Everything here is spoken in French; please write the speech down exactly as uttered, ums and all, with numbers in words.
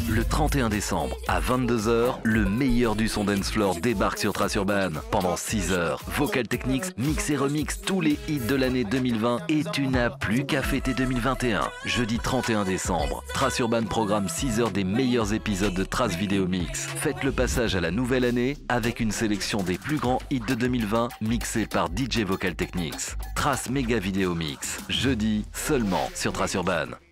Le trente et un décembre, à vingt-deux heures, le meilleur du son dance floor débarque sur Trace Urban. Pendant six heures, Vocal Technics mix et remix tous les hits de l'année deux mille vingt et tu n'as plus qu'à fêter deux mille vingt et un. Jeudi trente et un décembre, Trace Urban programme six heures des meilleurs épisodes de Trace Vidéo Mix. Faites le passage à la nouvelle année avec une sélection des plus grands hits de deux mille vingt mixés par D J Vocal Technics. Trace Méga Vidéo Mix, jeudi seulement sur Trace Urban.